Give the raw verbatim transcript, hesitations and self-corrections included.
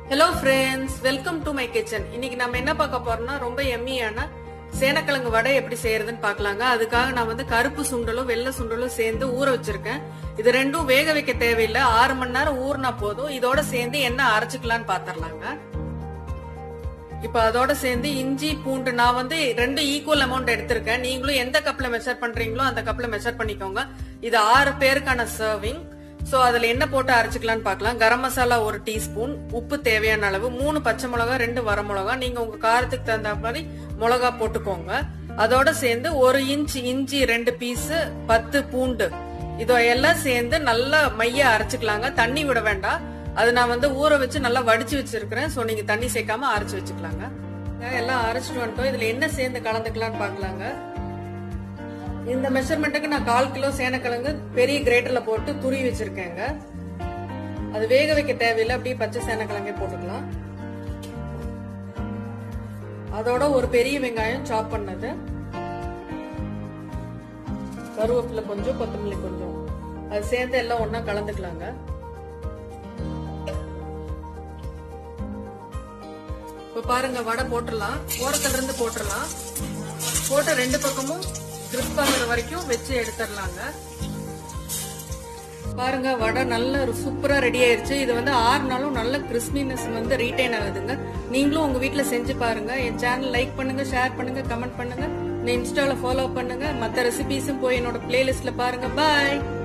Hello friends, welcome to my kitchen. இன்னைக்கு நம்ம என்ன பார்க்க போறோம்னா ரொம்ப எம்மியான சேனக்கிழங்கு வடை எப்படி செய்யறதுன்னு பார்க்கலாங்க. அதுக்காக நான் வந்து கருப்பு சுண்டலும் வெள்ளை சுண்டலும் சேர்ந்து ஊற வச்சிருக்கேன். இது ரெண்டும் வேக வைக்க தேவையில்லை, ஆறு மணி நேரம் ஊறினா போதும். இதோட சேர்ந்து என்ன அரைச்சுக்கலான்னு பாத்திரலாங்க. இப்ப அதோட சேர்ந்து இஞ்சி பூண்டு நான் வந்து ரெண்டு ஈக்குவல் அமௌண்ட் எடுத்திருக்கேன். நீங்களும் எந்த கப்ல மெஷர் பண்றீங்களோ அந்த கப்ல மெஷர் பண்ணிக்கோங்க. இது ஆறு பேருக்கான சர்விங். சோ அதுல என்ன போட்டு அரைச்சுக்கலாம்னு பார்க்கலாம். கரம் மசாலா ஒரு டீஸ்பூன், உப்பு தேவையான அளவு, மூணு பச்சை மிளகா, ரெண்டு வர மிளகா, நீங்க உங்க காரத்துக்கு தகுந்த மாதிரி மிளகா போட்டுக்கோங்க. அதோட சேர்ந்து ஒரு இன்ச் இஞ்சி ரெண்டு பீஸ், பத்து பூண்டு, இதோ எல்லாம் சேர்ந்து நல்லா மைய அரைச்சுக்கலாங்க. தண்ணி விட வேண்டாம். அது நான் வந்து ஊற வச்சு நல்லா வடிச்சு வச்சிருக்கிறேன். சோ நீங்க தண்ணி சேர்க்காம அரைச்சு வச்சுக்கலாங்க. எல்லாம் அரைச்சிட்டு வந்துட்டோம். இதுல என்ன சேர்ந்து கலந்துக்கலாம்னு பாக்கலாங்க. இந்த மெஷர்மெண்ட்டுக்கு நான் கால் கிலோ சேனக்கிழங்கு பெரிய கிரேட்டர்ல போட்டு துருவி வச்சிருக்கேங்க. அது வேக வைக்க தேவையில்லை, அப்படியே பச்சை சேனக்கிழங்கே போட்டுக்கலாம். அதோட ஒரு பெரிய வெங்காயம் சாப் பண்ணது, கருவேப்பிலை கொஞ்சம், கொத்தமல்லி கொஞ்சம், அது சேர்ந்து எல்லாம் ஒன்னா கலந்துக்கலாங்க. இப்ப பாருங்க, வடை போட்டுடலாம். ஓரத்துல இருந்து போட்டுடலாம். போட்டு ரெண்டு பக்கமும் கிரிஸ்ப் ஆகிற வரைக்கும் வச்சு எடுத்துடலாங்க. பாருங்க, வடை நல்ல சூப்பரா ரெடி ஆயிருச்சு. இது வந்து ஆறு நாளும் நல்ல கிறிஸ்பினஸ் வந்து ரீட்டைன் ஆகுதுங்க. நீங்களும் உங்க வீட்டுல செஞ்சு பாருங்க. என் சேனல் லைக் பண்ணுங்க, ஷேர் பண்ணுங்க, கமெண்ட் பண்ணுங்க, இன்ஸ்டால ஃபாலோ பண்ணுங்க. மத்த ரெசிபிஸும் போய் என்னோட பிளேலிஸ்ட்ல பாருங்க. பாய்.